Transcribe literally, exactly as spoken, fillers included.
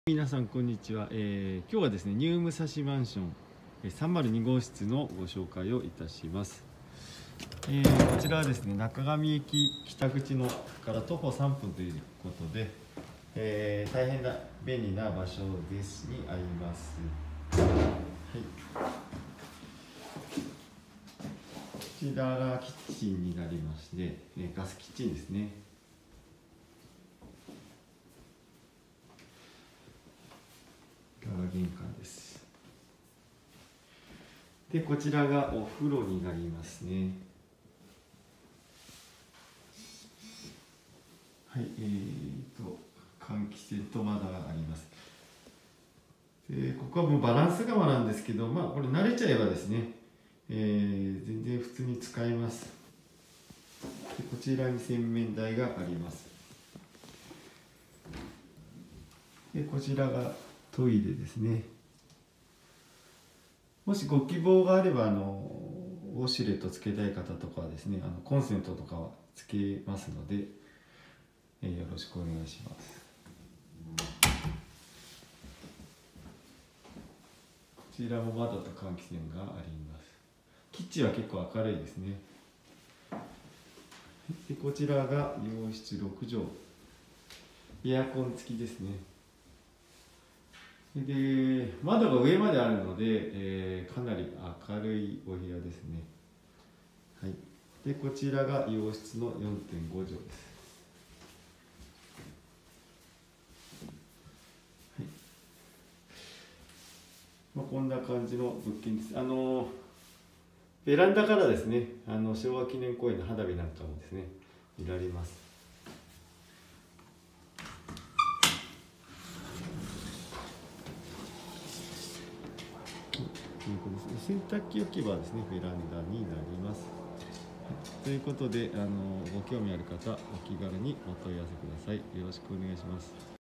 皆さんこんにちは、えー、今日はですねニュー武蔵マンションさんまるにごうしつのご紹介をいたします。えー、こちらはですね中上駅北口のから徒歩さんぷんということで、えー、大変な便利な場所ですにあります。はい、こちらがキッチンになりまして、えー、ガスキッチンですね。玄関です。でこちらがお風呂になりますね。はい、えーと換気扇と窓があります。でここはもうバランス釜なんですけど、まあこれ慣れちゃえばですね、えー、全然普通に使えます。でこちらに洗面台があります。でこちらがトイレですね。もしご希望があればあのウォシュレットつけたい方とかはですね、あのコンセントとかはつけますので、えー、よろしくお願いします。こちらも窓と換気扇があります。キッチンは結構明るいですね。でこちらが洋室ろくじょう、エアコン付きですね。で窓が上まであるので、えー、かなり明るいお部屋ですね。はい、でこちらが洋室の よんてんごじょうです。はい、まあ、こんな感じの物件です。あのベランダからですね、あの昭和記念公園の花火なんかもですね見られます。洗濯機置き場ですね、ベランダになります。ということで、あのご興味ある方お気軽にお問い合わせください。よろしくお願いします。